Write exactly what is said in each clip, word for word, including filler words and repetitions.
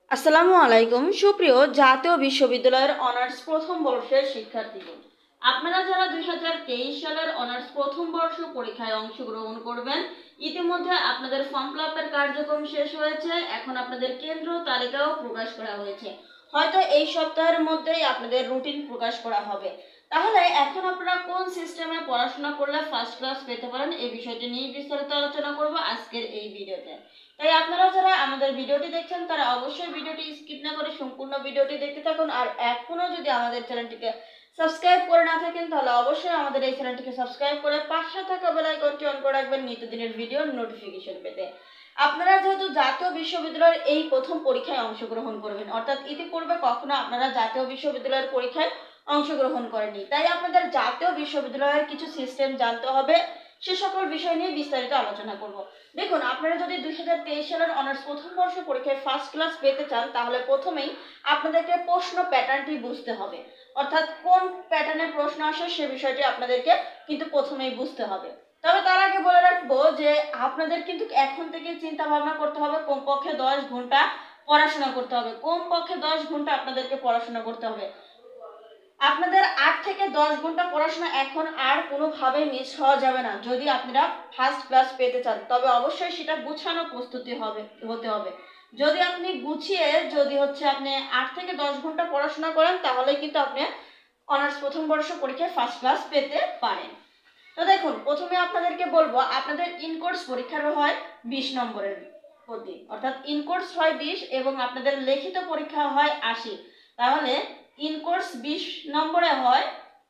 আসসালামু আলাইকুম সুপ্রিয় জাতীয় বিশ্ববিদ্যালয়ের অনার্স প্রথম বর্ষের শিক্ষার্থীগণ, আপনারা যারা দুই হাজার তেইশ সালের অনার্স প্রথম বর্ষ পরীক্ষায় অংশগ্রহণ করবেন, ইতিমধ্যে আপনাদের ফর্ম ফিল আপের কার্যক্রম শেষ হয়েছে। এখন আপনাদের কেন্দ্র তালিকাও প্রকাশ করা হয়েছে। হয়তো এই সপ্তাহের মধ্যেই আপনাদের রুটিন প্রকাশ করা হবে। তাহলে এখন আপনারা কোন সিস্টেমে পড়াশোনা করলে ফার্স্ট ক্লাস পেতে পারেন, এই বিষয়টি নিয়ে বিস্তারিত আলোচনা করব আজকের এই ভিডিওতে। তাই আপনারা যারা আমাদের ভিডিওটি দেখছেন তারা অবশ্যই ভিডিওটি স্কিপ না করে সম্পূর্ণ ভিডিওটি দেখতে থাকুন। আর এখনো যদি আমাদের চ্যানেলটিকে সাবস্ক্রাইব করে না থাকেন তাহলে অবশ্যই আমাদের এই চ্যানেলটিকে সাবস্ক্রাইব করে পাশে থাকা বেল আইকনটি অন করে রাখবেন নিত্যদিনের ভিডিওর নোটিফিকেশন পেতে। আপনারা যেহেতু জাতীয় বিশ্ববিদ্যালয়ের এই প্রথম পরীক্ষায় অংশগ্রহণ করবেন, অর্থাৎ ইতিপূর্বে কখনো আপনারা জাতীয় বিশ্ববিদ্যালয়ের পরীক্ষায় অংশগ্রহণ করেননি, তাই আপনাদের জাতীয় বিশ্ববিদ্যালয়ের কিছু সিস্টেম জানতে হবে। সে সকল বিষয় নিয়ে বিস্তারিত আলোচনা করব। দেখুন, আপনারা যদি দুই হাজার তেইশ সালের অনার্স প্রথম বর্ষ পরীক্ষায় ফার্স্ট ক্লাস পেতে চান তাহলে প্রথমেই আপনাদেরকে প্রশ্ন প্যাটার্নটি বুঝতে হবে, অর্থাৎ কোন প্যাটার্নের প্রশ্ন আসে সে বিষয়টি আপনাদেরকে কিন্তু প্রথমেই বুঝতে হবে। তবে তার আগে বলে রাখবো যে আপনাদের কিন্তু এখন থেকে চিন্তা ভাবনা করতে হবে, কমপক্ষে দশ ঘন্টা পড়াশোনা করতে হবে। কমপক্ষে দশ ঘন্টা আপনাদেরকে পড়াশোনা করতে হবে। আপনাদের আট থেকে দশ ঘন্টা পড়াশোনা এখন আর কোনোভাবেই মিস হওয়া যাবে না। যদি আপনারা ফার্স্ট ক্লাস পেতে চান তবে অবশ্যই সেটা গুছানো প্রস্তুতি হবে হতে হবে। যদি আপনি গুছিয়ে যদি হচ্ছে আপনি আট থেকে দশ ঘন্টা পড়াশোনা করেন তাহলে কিন্তু আপনি অনার্স প্রথম বর্ষ পরীক্ষায় ফার্স্ট ক্লাস পেতে পারেন। তো দেখুন, প্রথমে আপনাদেরকে বলবো আপনাদের ইনকোর্স পরীক্ষার হয় বিশ নম্বরের প্রতি, অর্থাৎ ইনকোর্স হয় বিশ এবং আপনাদের লিখিত পরীক্ষা হয় আশি। তাহলে ইনকোর্স বিশ নম্বরে হয়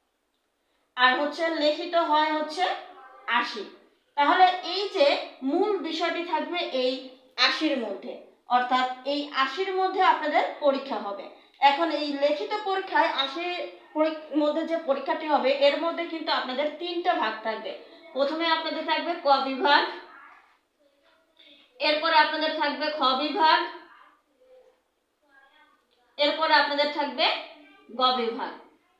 আর হচ্ছে লিখিত হয় হচ্ছে আশি। তাহলে এই যে মূল বিষয়টি থাকবে এই আশির মধ্যে, অর্থাৎ এই আশির মধ্যে আপনাদের পরীক্ষা হবে। এখন এই লিখিত পরীক্ষায় আশির মধ্যে যে পরীক্ষাটি হবে এর মধ্যে কিন্তু আপনাদের তিনটা ভাগ থাকবে। প্রথমে আপনাদের থাকবে ক বিভাগ, এরপরে আপনাদের থাকবে খ বিভাগ, এরপরে আপনাদের থাকবে গ বিভাগ।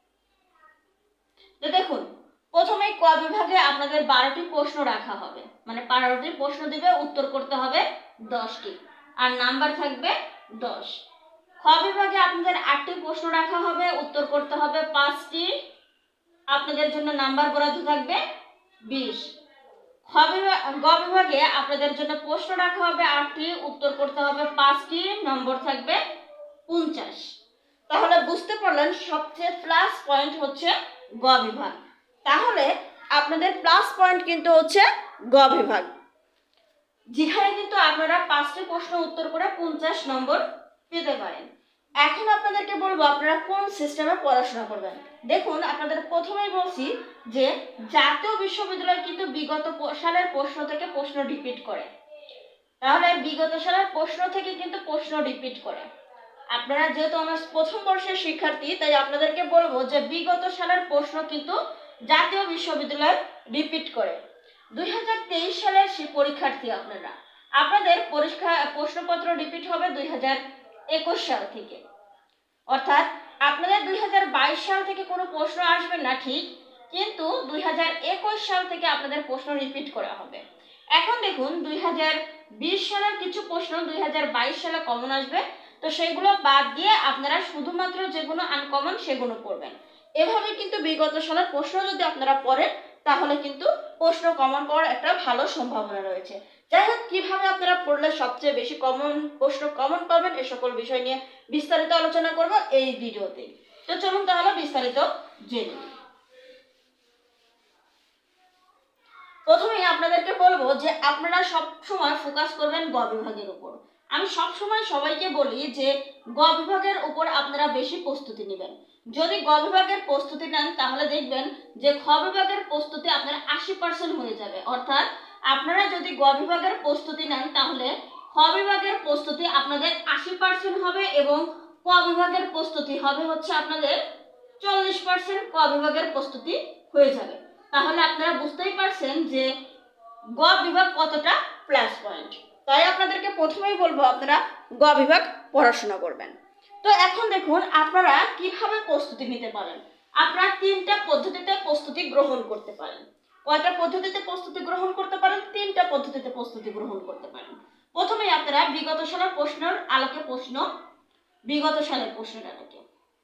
তো দেখুন, প্রথমে ক বিভাগে আপনাদের বারোটি প্রশ্ন রাখা হবে, মানে বারোটি প্রশ্ন দিবে, উত্তর করতে হবে দশটি, আর নাম্বার থাকবে দশ। খ বিভাগে আপনাদের আটটি প্রশ্ন রাখা হবে, উত্তর করতে হবে পাঁচটি, আপনাদের জন্য নাম্বার বরাদ্দ থাকবে বিশ। খ বিভাগ গ বিভাগে আপনাদের জন্য প্রশ্ন রাখা হবে আটটি, উত্তর করতে হবে পাঁচটি, নম্বর থাকবে পঞ্চাশ। তাহলে বুঝতে পারলেন সবচেয়ে প্লাস পয়েন্ট হচ্ছে গ বিভাগ। তাহলে আপনাদের প্লাস পয়েন্ট কিন্তু হচ্ছে গ বিভাগ, যেখানে কিন্তু আপনারা পাঁচটি প্রশ্ন উত্তর করে পঞ্চাশ নম্বর পেতে পারেন। এখন আপনাদেরকে বলবো আপনারা কোন সিস্টেমে পড়াশোনা করবেন। দেখুন, আপনাদের প্রথমেই বলছি যে জাতীয় বিশ্ববিদ্যালয় কিন্তু বিগত সালের প্রশ্ন থেকে প্রশ্ন রিপিট করে। তাহলে বিগত সালের প্রশ্ন থেকে কিন্তু প্রশ্ন রিপিট করে। আপনারা যেহেতু অনার্স প্রথম বর্ষের শিক্ষার্থী তাই আপনাদেরকে বলবো যে বিগত সালের প্রশ্ন কিন্তু জাতীয় বিশ্ববিদ্যালয় রিপিট করে। দুই হাজার তেইশ সালের পরীক্ষার্থী আপনারা, আপনাদের পরীক্ষা প্রশ্নপত্র রিপিট হবে দুই হাজার একুশ সাল থেকে, অর্থাৎ আপনাদের দুই হাজার বাইশ সাল থেকে কোনো প্রশ্ন আসবে না ঠিক, কিন্তু দুই হাজার একুশ সাল থেকে আপনাদের প্রশ্ন রিপিট করা হবে। এখন দেখুন, দুই হাজার বিশ সালের কিছু প্রশ্ন দুই হাজার বাইশ সালে কমন আসবে, তো সেগুলো বাদ দিয়ে আপনারা শুধুমাত্র যেগুলো আনকমন সেগুলো পড়বেন। এভাবে কিন্তু বিগত সালের প্রশ্ন যদি আপনারা পড়েন তাহলে কিন্তু প্রশ্ন কমন পাওয়ার একটা ভালো সম্ভাবনা রয়েছে। যাই হোক, কিভাবে আপনারা পড়লে সবচেয়ে বেশি কমন প্রশ্ন কমন পাবেন এ সকল বিষয় নিয়ে বিস্তারিত আলোচনা করব এই ভিডিওতে। তো চলুন তাহলে বিস্তারিত জেনে নিই। প্রথমেই আপনাদেরকে বলবো যে আপনারা সব সময় ফোকাস করবেন গ বিভাগের উপর। আমি সব সময় সবাইকে বলি যে গ বিভাগের উপর আপনারা বেশি প্রস্তুতি নেবেন। যদি গ বিভাগের প্রস্তুতি নেন তাহলে দেখবেন যে খ বিভাগের প্রস্তুতি আপনার আশি পার্সেন্ট হয়ে যাবে। অর্থাৎ আপনারা যদি গ বিভাগের প্রস্তুতি নেন তাহলে খ বিভাগের প্রস্তুতি আপনাদের আশি পার্সেন্ট হবে এবং ক বিভাগের প্রস্তুতি হবে হচ্ছে আপনাদের চল্লিশ পার্সেন্ট। ক বিভাগের প্রস্তুতি হয়ে যাবে। তাহলে আপনারা বুঝতেই পারছেন যে গ বিভাগ কতটা প্লাস পয়েন্ট। তাই আপনাদেরকে প্রথমেই বলবো আপনারা গ বিভাগ পড়াশোনা করবেন। তো এখন দেখুন আপনারা কিভাবে প্রস্তুতি নিতে পারেন। আপনারা তিনটা পদ্ধতিতে প্রস্তুতি গ্রহণ করতে পারেন। কয়টা পদ্ধতিতে প্রস্তুতি গ্রহণ করতে পারেন? তিনটা পদ্ধতিতে প্রস্তুতি গ্রহণ করতে পারেন। প্রথমেই আপনারা বিগত সালের প্রশ্নের আলোকে প্রশ্ন বিগত সালের প্রশ্নের আলোকে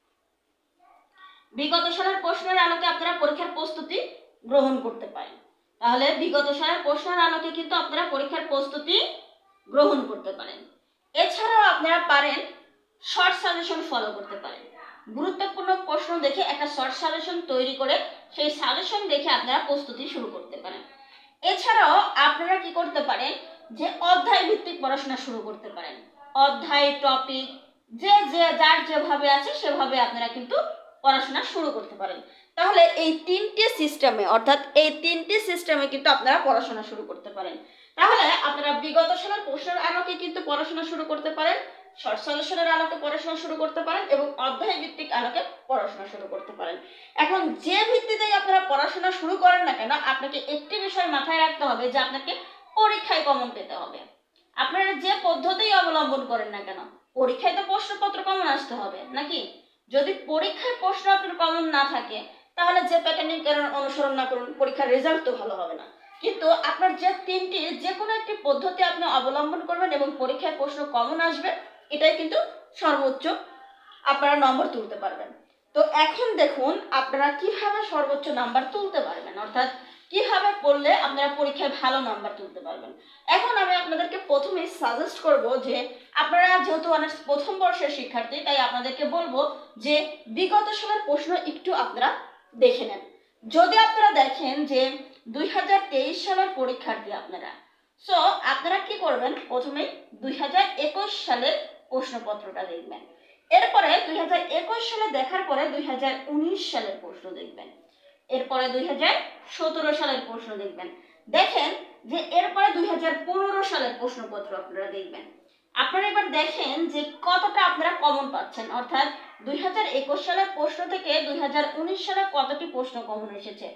বিগত সালের প্রশ্নের আলোকে আপনারা পরীক্ষার প্রস্তুতি গ্রহণ করতে পারেন। তাহলে বিগত সালের প্রশ্নের আলোকে কিন্তু আপনারা পরীক্ষার প্রস্তুতি গ্রহণ করতে পারেন। এছাড়াও আপনারা পারেন শর্ট সাজেশন ফলো করতে পারেন। গুরুত্বপূর্ণ প্রশ্ন দেখে একটা শর্ট সাজেশন তৈরি করে সেই সাজেশন দেখে আপনারা প্রস্তুতি শুরু করতে পারেন। এছাড়াও আপনারা কি করতে পারেন, যে অধ্যায় ভিত্তিক পড়াশোনা শুরু করতে পারেন। অধ্যায়, টপিক, যে যে যার যেভাবে আছে সেভাবে আপনারা কিন্তু পড়াশোনা শুরু করতে পারেন। তাহলে এই তিনটি সিস্টেমে অর্থাৎ এই তিনটি সিস্টেমে কিন্তু আপনারা পড়াশোনা শুরু করতে পারেন। তাহলে আপনারা বিগত সালের প্রশ্নের আলোকে কিন্তু পড়াশোনা শুরু করতে পারেন, শর্ট সাজেশনের আলোকে পড়াশোনা শুরু করতে পারেন এবং অধ্যায় ভিত্তিক আলোকে পড়াশোনা শুরু করতে পারেন। এখন যে ভিত্তিতেই আপনারা পড়াশোনা শুরু করেন না কেন, আপনাকে একটি বিষয় মাথায় রাখতে হবে যে আপনাকে পরীক্ষায় কমন পেতে হবে। আপনারা যে পদ্ধতি অবলম্বন করেন না কেন, পরীক্ষায় তো প্রশ্নপত্র কমন আসতে হবে নাকি? যদি পরীক্ষায় প্রশ্ন আপনার কমন না থাকে তাহলে যে প্যাটার্নিং অনুসরণ না করুন, পরীক্ষার রেজাল্ট তো ভালো হবে না। কিন্তু আপনার যে তিনটি যে কোনো একটি পদ্ধতি আপনি অবলম্বন করবেন এবং পরীক্ষায় প্রশ্ন কমন আসবে, এটাই কিন্তু সর্বোচ্চ আপনারা নম্বর তুলতে পারবেন। তো এখন দেখুন আপনারা কিভাবে সর্বোচ্চ নাম্বার তুলতে পারবেন, অর্থাৎ কিভাবে পড়লে আপনারা পরীক্ষায় ভালো নাম্বার তুলতে পারবেন। এখন আমি আপনাদেরকে প্রথমেই সাজেস্ট করব যে আপনারা যেহেতু অনার্স প্রথম বর্ষের শিক্ষার্থী, তাই আপনাদেরকে বলবো যে বিগত সালের প্রশ্ন একটু আপনারা দেখে নেন। যদি আপনারা দেখেন যে দুই হাজার তেইশ সালের পরীক্ষার্থী আপনারা, সো আপনারা কি করবেন, প্রথমেই দুই হাজার একুশ সালের প্রশ্নপত্রটা দেখবেন। এরপরে দুই হাজার একুশ সালে দেখার পরে দুই হাজার উনিশ সালের প্রশ্ন দেখবেন। এরপরে দুই হাজার সতেরো সালের প্রশ্ন দেখবেন। দেখেন যে এরপরে দুই হাজার পনেরো সালের প্রশ্নপত্র আপনারা দেখবেন। আপনারা এবার দেখেন যে কতটা আপনারা কমন পাচ্ছেন, অর্থাৎ দুই হাজার একুশ সালের প্রশ্ন থেকে দুই হাজার উনিশ সালে কতটি প্রশ্ন কমন এসেছে।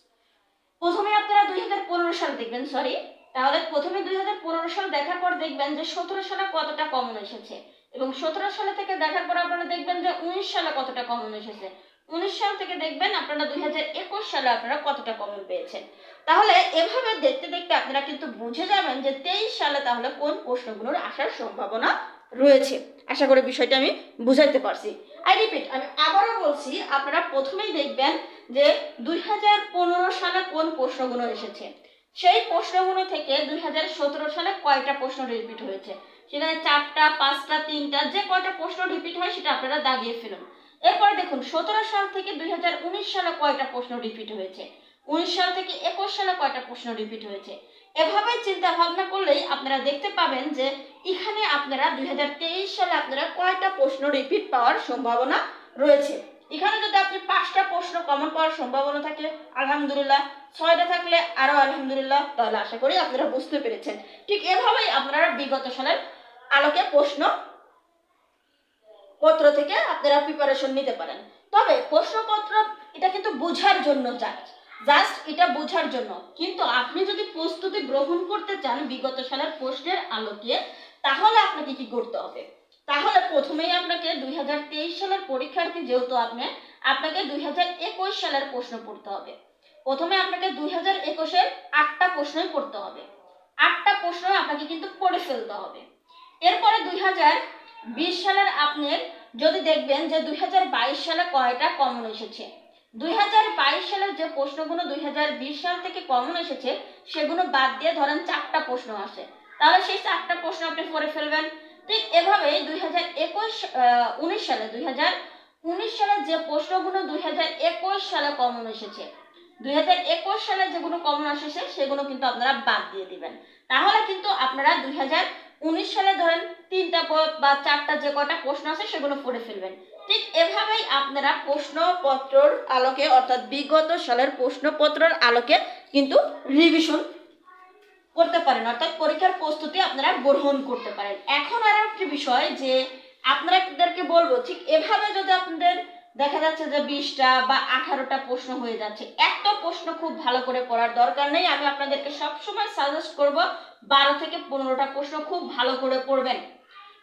প্রথমে আপনারা দুই হাজার পনেরো সাল দেখবেন, সরি তাহলে প্রথমে দুই হাজার পনেরো সাল দেখার পর দেখবেন যে সতেরো সালে কতটা কমন এসেছে এবং সতেরো সালে থেকে দেখার পর আপনারা দেখবেন যে উনিশ সালে কতটা কমন এসেছে। উনিশ সাল থেকে দেখবেন আপনারা দুই হাজার একুশ সালে আপনারা কতটা কমন পেয়েছেন। তাহলে এভাবে দেখতে দেখতে আপনারা কিন্তু বুঝে যাবেন যে তেইশ সালে তাহলে কোন প্রশ্নগুলোর আসার সম্ভাবনা রয়েছে। আশা করি বিষয়টা আমি বুঝাইতে পারছি। আই রিপিট, আমি আবারও বলছি, আপনারা প্রথমেই দেখবেন যে দুই হাজার পনেরো সালে কোন প্রশ্নগুলো এসেছে, সেই প্রশ্নগুলো থেকে দুই হাজার সতেরো সালে কয়টা প্রশ্ন রিপিট হয়েছে, সেখানে চারটা, পাঁচটা, তিনটা, যে কয়টা প্রশ্ন রিপিট হয় সেটা আপনারা দাগিয়ে ফেলুন। এরপরে দেখুন সতেরো সাল থেকে দুই হাজার উনিশ সালে কয়টা প্রশ্ন রিপিট হয়েছে, উনিশ সাল থেকে একুশ সালে কয়টা প্রশ্ন রিপিট হয়েছে। এভাবে চিন্তা ভাবনা করলেই আপনারা দেখতে পাবেন যে এখানে আপনারা দুই হাজার তেইশ সালে আপনারা কয়টা প্রশ্ন রিপিট পাওয়ার সম্ভাবনা রয়েছে। এখানে যদি আপনি পাঁচটা প্রশ্ন কমন পাওয়ার সম্ভাবনা থাকে আলহামদুলিল্লাহ, ছয়টা থাকলে আরো আলহামদুলিল্লাহ, তাহলে আশা করি আপনারা বুঝতে পেরেছেন। ঠিক এভাবেই আপনারা বিগত সালের আলোকে প্রশ্ন পত্র থেকে আপনারা প্রিপারেশন নিতে পারেন। তবে প্রশ্নপত্র এটা কিন্তু বোঝার জন্য জাস্ট জাস্ট এটা বোঝার জন্য, কিন্তু আপনি যদি প্রস্তুতি গ্রহণ করতে চান বিগত সালের প্রশ্নের আলোকে, তাহলে আপনাকে কি করতে হবে, তাহলে প্রথমেই আপনাকে দুই হাজার তেইশ সালের পরীক্ষার্থী যেহেতু আপনি, আপনাকে দুই হাজার একুশ সালের প্রশ্ন পড়তে হবে। প্রথমে আপনাকে দুই হাজার একুশের আটটা প্রশ্নই পড়তে হবে, আটটা প্রশ্ন আপনাকে কিন্তু পড়ে ফেলতে হবে। এরপরে দুই হাজার বিশ সালের আপনার যদি দেখবেন যে দুই হাজার বাইশ সালে কয়টা কমন এসেছে, দুই হাজার বাইশ সালের যে প্রশ্নগুলো দুই হাজার বিশ সাল থেকে কমন এসেছে সেগুলো বাদ দিয়ে ধরেন চারটা প্রশ্ন আসে, তাহলে সেই চারটা প্রশ্ন আপনি পড়ে ফেলবেন। ঠিক এভাবে দুই হাজার একুশ উনিশ সালে দুই হাজার উনিশ সালের যে প্রশ্নগুলো দুই হাজার একুশ সালে কমন এসেছে, দুই হাজার একুশ সালে যেগুলো কমন এসেছে সেগুলো কিন্তু আপনারা বাদ দিয়ে দিবেন। তাহলে কিন্তু আপনারা দুই হাজার উনিশ সালে ধরেন তিনটা বা চারটা যে কটা প্রশ্ন আছে সেগুলো পড়ে ফেলবেন। ঠিক এভাবেই আপনারা প্রশ্নপত্রের আলোকে অর্থাৎ বিগত সালের প্রশ্নপত্রের আলোকে কিন্তু রিভিশন করতে পারেন, অর্থাৎ পরীক্ষার প্রস্তুতি আপনারা গ্রহণ করতে পারেন। এখন আর একটি বিষয় যে আপনাদেরকে বলবো, ঠিক এভাবে যদি আপনাদের দেখা যাচ্ছে যে বিশটা বা আঠারোটা প্রশ্ন হয়ে যাচ্ছে, একটা প্রশ্ন খুব ভালো করে পড়ার দরকার নেই। আমি আপনাদেরকে সবসময় সাজেস্ট করব বারো থেকে পনেরোটা প্রশ্ন খুব ভালো করে পড়বেন।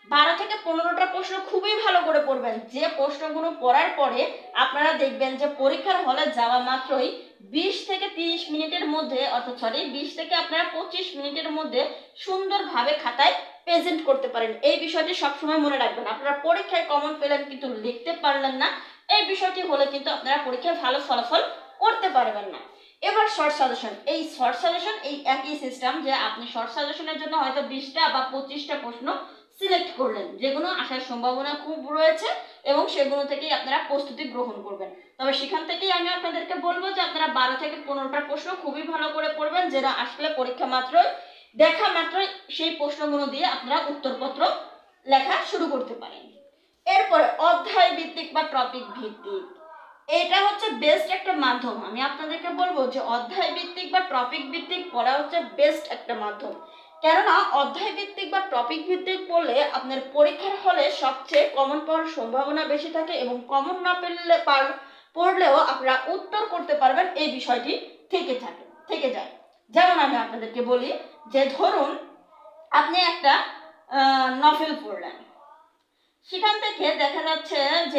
বারো থেকে পনেরোটা প্রশ্ন খুবই ভালো করে পড়বেন, যে প্রশ্নগুলো পড়ার পরে আপনারা দেখবেন যে পরীক্ষার হলে যাওয়া মাত্রই বিশ থেকে তিরিশ মিনিটের মধ্যে, অর্থাৎ সরি বিশ থেকে আপনারা পঁচিশ মিনিটের মধ্যে সুন্দরভাবে খাতায় প্রেজেন্ট করতে পারেন। এই বিষয়টি সবসময় মনে রাখবেন। আপনারা পরীক্ষায় কমন পেলেন কিন্তু লিখতে পারলেন না, এই বিষয়টি হলে কিন্তু আপনারা পরীক্ষায় ভালো ফলাফল করতে পারবেন না। এবার শর্ট সাজেশন, এই শর্ট সাজেশন এই একই সিস্টেম যে আপনি শর্ট সাজেশনের জন্য হয়তো বিশটা বা পঁচিশটা প্রশ্ন সিলেক্ট করলেন, যেগুলো আসার সম্ভাবনা খুব রয়েছে এবং সেগুলো থেকেই আপনারা প্রস্তুতি গ্রহণ করবেন। তবে সেখান থেকেই আমি আপনাদেরকে বলবো যে আপনারা বারো থেকে পনেরোটা প্রশ্ন খুবই ভালো করে পড়বেন, যেটা আসলে পরীক্ষা মাত্রই দেখা মাত্রই সেই প্রশ্নগুলো দিয়ে আপনারা উত্তরপত্র লেখা শুরু করতে পারেন। এরপরে অধ্যায় ভিত্তিক বা টপিক ভিত্তিক, এটা হচ্ছে বেস্ট একটা মাধ্যম। আমি আপনাদেরকে বলবো যে অধ্যায় ভিত্তিক বা টপিক ভিত্তিক পড়া হচ্ছে বেস্ট একটা মাধ্যম। কেননা অধ্যায় ভিত্তিক বা টপিক ভিত্তিক পড়লে আপনার পরীক্ষার হলে সবচেয়ে কমন পাওয়ার সম্ভাবনা বেশি থাকে এবং কমন না পেলে পড়লেও আপনারা উত্তর করতে পারবেন, এই বিষয়টি থেকে থাকে থেকে যায়। যেমন আমি আপনাদেরকে বলি যে ধরুন আপনি একটা নভেল পড়লেন, সেখান থেকে দেখা যাচ্ছে যে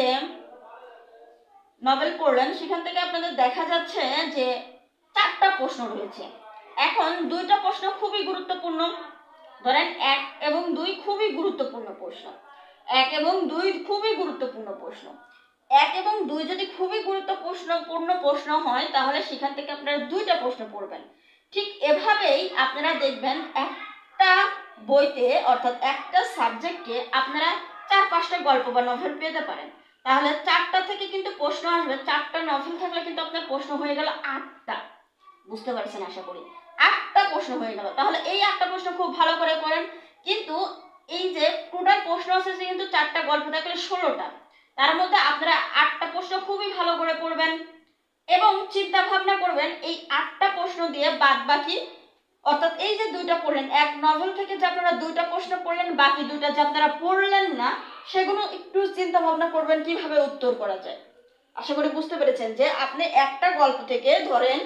নভেল পড়লেন সেখান থেকে আপনাদের দেখা যাচ্ছে যে চারটা প্রশ্ন রয়েছে। এখন দুইটা প্রশ্ন খুবই গুরুত্বপূর্ণ, ধরেন এক এবং দুই খুবই গুরুত্বপূর্ণ প্রশ্ন, এক এবং দুই খুবই গুরুত্বপূর্ণ প্রশ্ন এক এবং দুই যদি খুবই গুরুত্বপূর্ণ প্রশ্ন হয় তাহলে সেখান থেকে আপনারা দুইটা প্রশ্ন পড়বেন। ঠিক এভাবেই আপনারা দেখবেন একটা বইতে অর্থাৎ একটা সাবজেক্টে আপনারা চার পাঁচটা গল্প বা নভেল পেতে পারেন, তাহলে চারটা থেকে কিন্তু প্রশ্ন আসবে। চারটা নভেল থাকলে কিন্তু আপনার প্রশ্ন হয়ে গেল আটটা। বুঝতে পারছেন আশা করি, আটটা প্রশ্ন হয়ে গেল। তাহলে এই আটটা প্রশ্ন খুব ভালো করে করেন। কিন্তু এই যে টোটাল প্রশ্ন আছে কিন্তু চারটা গল্প থাকলে ষোলোটা, তার মধ্যে আপনারা আটটা প্রশ্ন খুবই ভালো করে পড়বেন এবং চিন্তা ভাবনা করবেন এই আটটা প্রশ্ন দিয়ে বাদ বাকি, অর্থাৎ এই যে দুইটা পড়লেন এক নভেল থেকে যে আপনারা দুইটা প্রশ্ন পড়লেন, বাকি দুইটা যে আপনারা পড়লেন না সেগুলো একটু চিন্তা ভাবনা করবেন কিভাবে উত্তর করা যায়। আশা করি বুঝতে পেরেছেন যে আপনি একটা গল্প থেকে ধরেন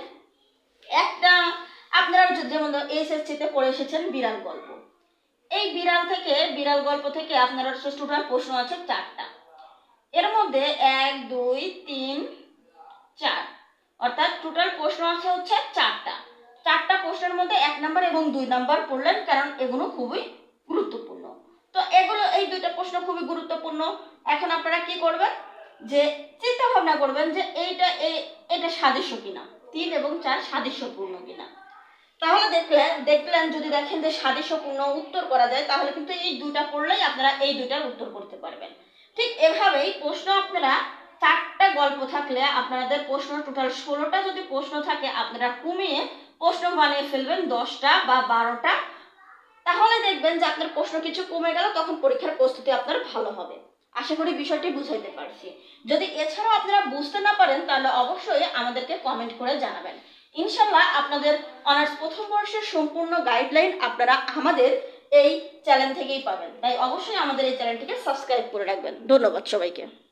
একটা আপনারা যেমন এইচএসসিতে পড়ে এসেছেন বিড়াল গল্প, এই বিড়াল থেকে বিড়াল গল্প থেকে আপনারা টোটাল প্রশ্ন আছে চারটা, এর মধ্যে এক দুই তিন চার, অর্থাৎ টোটাল প্রশ্ন আছে হচ্ছে চারটা। চারটা প্রশ্নের মধ্যে এক নাম্বার এবং দুই নাম্বার পড়লেন, কারণ এগুলো খুবই গুরুত্বপূর্ণ। তো এগুলো এই দুইটা প্রশ্ন খুবই গুরুত্বপূর্ণ। এখন আপনারা কি করবেন যে চিন্তা ভাবনা করবেন যে এইটা এটা সাদৃশ্য কিনা, তিন এবং চার সাদৃশ্যপূর্ণ কিনা। তাহলে দেখলেন দেখলেন যদি দেখেন যে সাদৃশ্যপূর্ণ উত্তর করা যায় তাহলে কিন্তু এই দুইটা পড়লেই আপনারা এই দুইটার উত্তর করতে পারবেন। ঠিক এভাবেই প্রশ্ন আপনারা চারটা গল্প থাকলে আপনাদের প্রশ্ন টোটাল ষোলোটা যদি প্রশ্ন থাকে আপনারা কমিয়ে প্রশ্ন বানিয়ে ফেলবেন দশটা বা বারোটা, তাহলে দেখবেন যে আপনার প্রশ্ন কিছু কমে গেল, তখন পরীক্ষার প্রস্তুতি আপনার ভালো হবে। আশা করি বিষয়টি বুঝাইতে পারছি। যদি এছাড়াও আপনারা বুঝতে না পারেন তাহলে অবশ্যই আমাদেরকে কমেন্ট করে জানাবেন। ইনশাল্লাহ আপনাদের অনার্স প্রথম বর্ষের সম্পূর্ণ গাইডলাইন আপনারা আমাদের এই চ্যানেল থেকেই পাবেন, তাই অবশ্যই আমাদের এই চ্যানেলটিকে সাবস্ক্রাইব করে রাখবেন। ধন্যবাদ সবাইকে।